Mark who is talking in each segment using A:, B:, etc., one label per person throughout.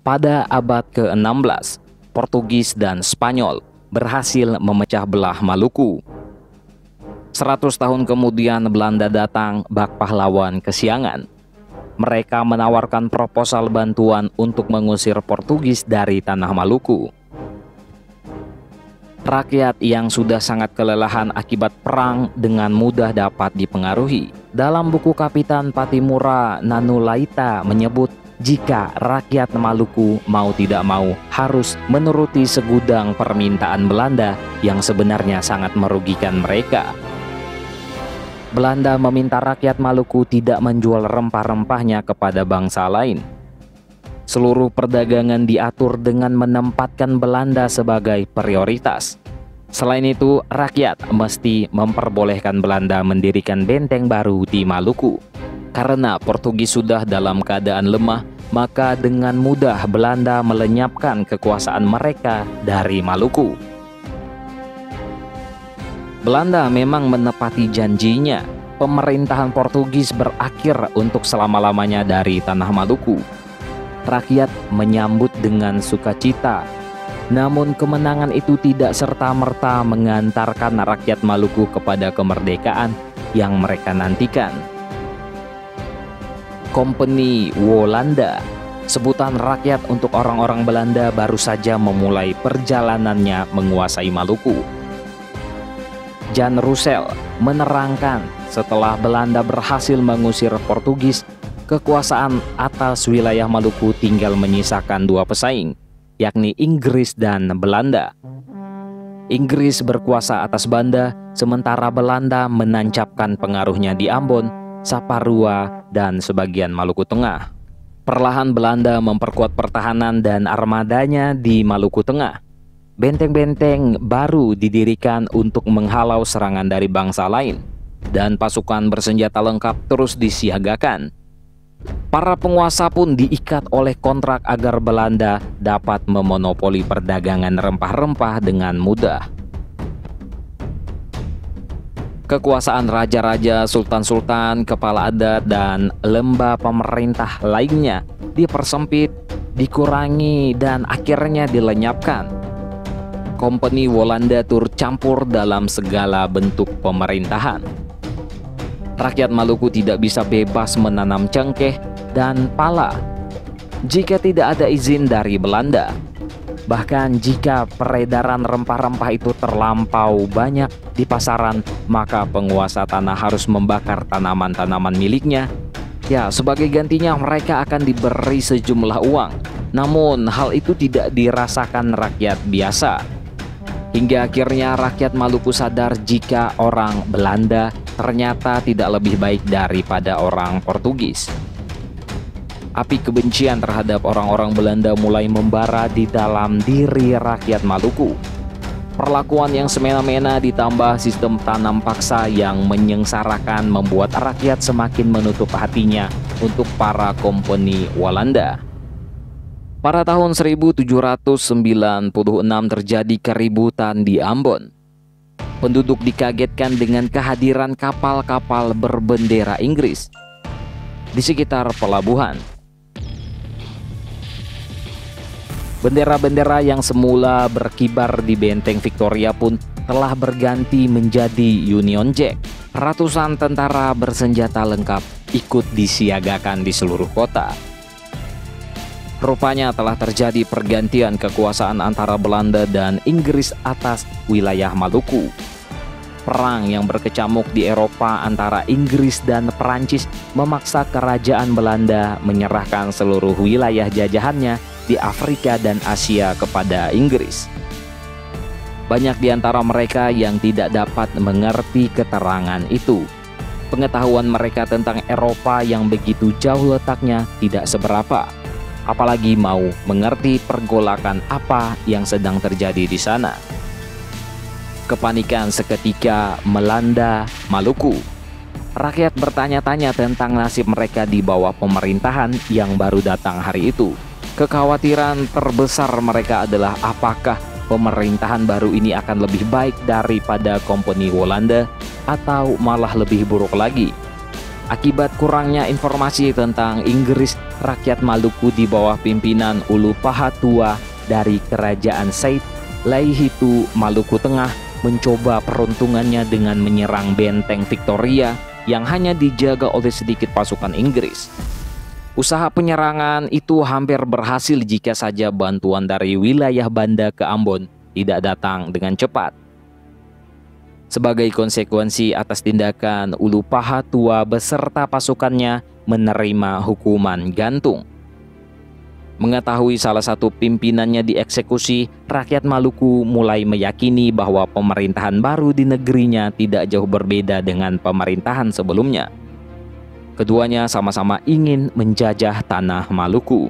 A: Pada abad ke-16, Portugis dan Spanyol berhasil memecah belah Maluku. 100 tahun kemudian Belanda datang bak pahlawan kesiangan. Mereka menawarkan proposal bantuan untuk mengusir Portugis dari tanah Maluku. Rakyat yang sudah sangat kelelahan akibat perang dengan mudah dapat dipengaruhi. Dalam buku Kapitan Patimura Nanulaita menyebut jika rakyat Maluku mau tidak mau harus menuruti segudang permintaan Belanda yang sebenarnya sangat merugikan mereka. Belanda meminta rakyat Maluku tidak menjual rempah-rempahnya kepada bangsa lain. Seluruh perdagangan diatur dengan menempatkan Belanda sebagai prioritas. Selain itu, rakyat mesti memperbolehkan Belanda mendirikan benteng baru di Maluku. Karena Portugis sudah dalam keadaan lemah, maka dengan mudah Belanda melenyapkan kekuasaan mereka dari Maluku. Belanda memang menepati janjinya. Pemerintahan Portugis berakhir untuk selama-lamanya dari tanah Maluku. Rakyat menyambut dengan sukacita. Namun kemenangan itu tidak serta-merta mengantarkan rakyat Maluku kepada kemerdekaan yang mereka nantikan. Kompeni Walanda, sebutan rakyat untuk orang-orang Belanda, baru saja memulai perjalanannya menguasai Maluku. Jan Russell menerangkan setelah Belanda berhasil mengusir Portugis, kekuasaan atas wilayah Maluku tinggal menyisakan dua pesaing, yakni Inggris dan Belanda. Inggris berkuasa atas Banda, sementara Belanda menancapkan pengaruhnya di Ambon, Saparua, dan sebagian Maluku Tengah. Perlahan Belanda memperkuat pertahanan dan armadanya di Maluku Tengah. Benteng-benteng baru didirikan untuk menghalau serangan dari bangsa lain, dan pasukan bersenjata lengkap terus disiagakan. Para penguasa pun diikat oleh kontrak agar Belanda dapat memonopoli perdagangan rempah-rempah dengan mudah. Kekuasaan raja-raja, sultan-sultan, kepala adat, dan lembah pemerintah lainnya dipersempit, dikurangi, dan akhirnya dilenyapkan. Kompeni Walanda turut campur dalam segala bentuk pemerintahan. Rakyat Maluku tidak bisa bebas menanam cengkeh dan pala jika tidak ada izin dari Belanda. Bahkan jika peredaran rempah-rempah itu terlampau banyak di pasaran, maka penguasa tanah harus membakar tanaman-tanaman miliknya. Ya, sebagai gantinya mereka akan diberi sejumlah uang. Namun hal itu tidak dirasakan rakyat biasa. Hingga akhirnya rakyat Maluku sadar jika orang Belanda ternyata tidak lebih baik daripada orang Portugis. Api kebencian terhadap orang-orang Belanda mulai membara di dalam diri rakyat Maluku. Perlakuan yang semena-mena ditambah sistem tanam paksa yang menyengsarakan membuat rakyat semakin menutup hatinya untuk para kompeni Walanda. Pada tahun 1796 terjadi keributan di Ambon. Penduduk dikagetkan dengan kehadiran kapal-kapal berbendera Inggris di sekitar pelabuhan. Bendera-bendera yang semula berkibar di benteng Victoria pun telah berganti menjadi Union Jack. Ratusan tentara bersenjata lengkap ikut disiagakan di seluruh kota. Rupanya telah terjadi pergantian kekuasaan antara Belanda dan Inggris atas wilayah Maluku. Perang yang berkecamuk di Eropa antara Inggris dan Perancis memaksa kerajaan Belanda menyerahkan seluruh wilayah jajahannya di Afrika dan Asia kepada Inggris. Banyak di antara mereka yang tidak dapat mengerti keterangan itu. Pengetahuan mereka tentang Eropa yang begitu jauh letaknya tidak seberapa, apalagi mau mengerti pergolakan apa yang sedang terjadi di sana. Kepanikan seketika melanda Maluku. Rakyat bertanya-tanya tentang nasib mereka di bawah pemerintahan yang baru datang hari itu. Kekhawatiran terbesar mereka adalah apakah pemerintahan baru ini akan lebih baik daripada kompeni Walanda atau malah lebih buruk lagi. Akibat kurangnya informasi tentang Inggris, rakyat Maluku di bawah pimpinan Ulu Paha Tua dari Kerajaan Said Laihitu Maluku Tengah mencoba peruntungannya dengan menyerang benteng Victoria yang hanya dijaga oleh sedikit pasukan Inggris. Usaha penyerangan itu hampir berhasil jika saja bantuan dari wilayah Banda ke Ambon tidak datang dengan cepat. Sebagai konsekuensi atas tindakan, Ulu Paha Tua beserta pasukannya menerima hukuman gantung. Mengetahui salah satu pimpinannya dieksekusi, rakyat Maluku mulai meyakini bahwa pemerintahan baru di negerinya tidak jauh berbeda dengan pemerintahan sebelumnya. Keduanya sama-sama ingin menjajah tanah Maluku.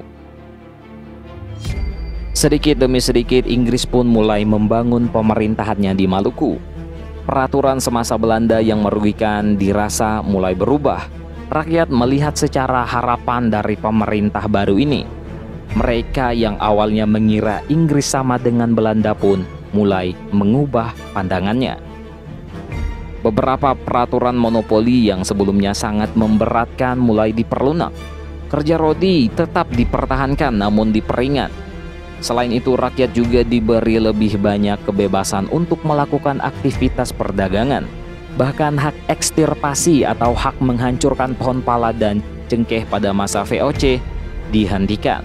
A: Sedikit demi sedikit Inggris pun mulai membangun pemerintahannya di Maluku. Peraturan semasa Belanda yang merugikan dirasa mulai berubah. Rakyat melihat secara harapan dari pemerintah baru ini. Mereka yang awalnya mengira Inggris sama dengan Belanda pun mulai mengubah pandangannya. Beberapa peraturan monopoli yang sebelumnya sangat memberatkan mulai diperlunak. Kerja rodi tetap dipertahankan namun diperingat. Selain itu, rakyat juga diberi lebih banyak kebebasan untuk melakukan aktivitas perdagangan. Bahkan hak ekstirpasi atau hak menghancurkan pohon pala dan cengkeh pada masa VOC dihentikan.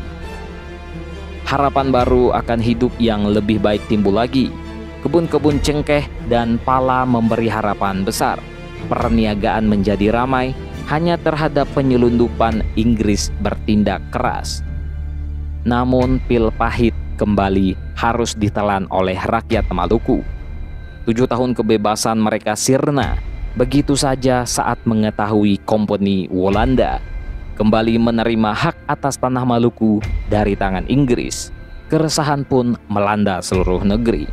A: Harapan baru akan hidup yang lebih baik timbul lagi. Kebun-kebun cengkeh dan pala memberi harapan besar. Perniagaan menjadi ramai, hanya terhadap penyelundupan Inggris bertindak keras. Namun pil pahit kembali harus ditelan oleh rakyat Maluku. 7 tahun kebebasan mereka sirna begitu saja saat mengetahui Kompeni Walanda kembali menerima hak atas tanah Maluku dari tangan Inggris. Keresahan pun melanda seluruh negeri.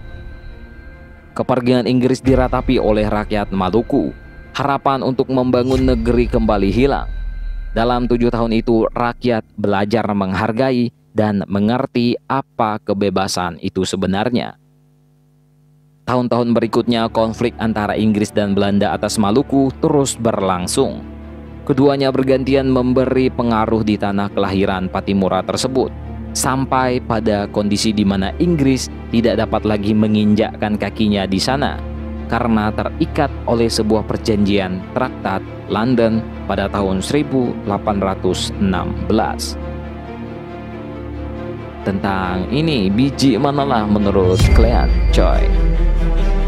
A: Kepergian Inggris diratapi oleh rakyat Maluku. Harapan untuk membangun negeri kembali hilang. Dalam 7 tahun itu, rakyat belajar menghargai dan mengerti apa kebebasan itu sebenarnya. Tahun-tahun berikutnya, konflik antara Inggris dan Belanda atas Maluku terus berlangsung. Keduanya bergantian memberi pengaruh di tanah kelahiran Patimura tersebut, sampai pada kondisi di mana Inggris tidak dapat lagi menginjakkan kakinya di sana karena terikat oleh sebuah perjanjian Traktat London pada tahun 1816. Tentang ini, biji manalah menurut kalian, coy?